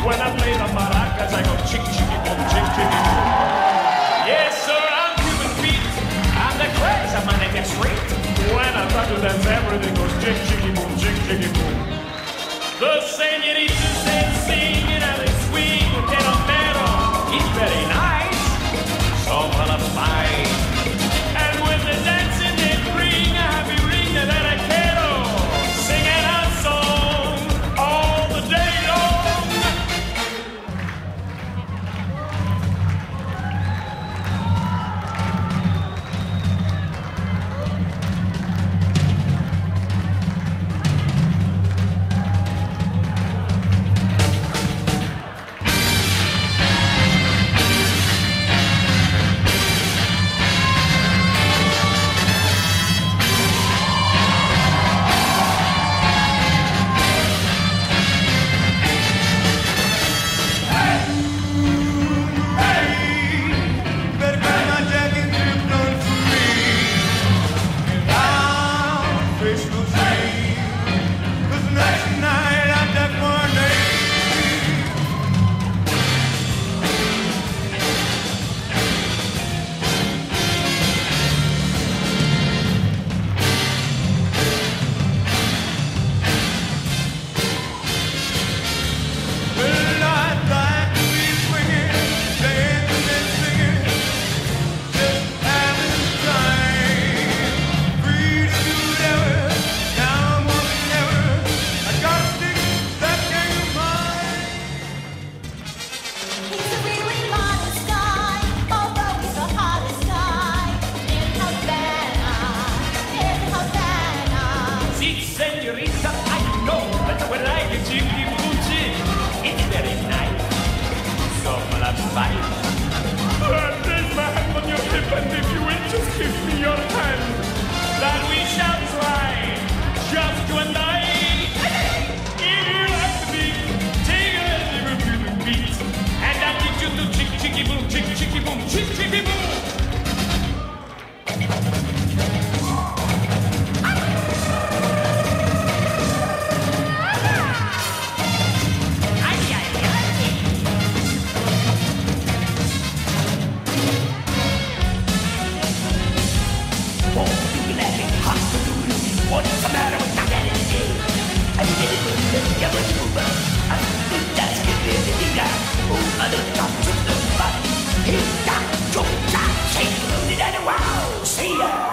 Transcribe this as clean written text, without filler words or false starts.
When I play the maracas, I go chick, chicky, boom, chick, chicky, boom. Yes, sir, I'm Cuban Pete. I'm the craze, my name is Street. When I try to dance, everything goes chick, chicky, boom, chick, chicky, boom. The senoritas, they sing and they swing. Pero, it's very nice. So full of fight. And with the dancing, they bring a happy ring that I quiero. Singing a song all the day long. Senorita, I know that when I get chicky boom chick, it's very nice. So full of fight. There's my hand on your hip, and if you will just give me your hand, that we shall try, just you and I. If you like the beat, take a little bit of beat, and I'll teach you to chick chicky boom, chick chicky boom, chick chicky boom. What's the matter with my energy? I did it with the devil's mover. I think that's good in the guy. Oh, I don't talk to nobody. He got to shake it and wow. See ya.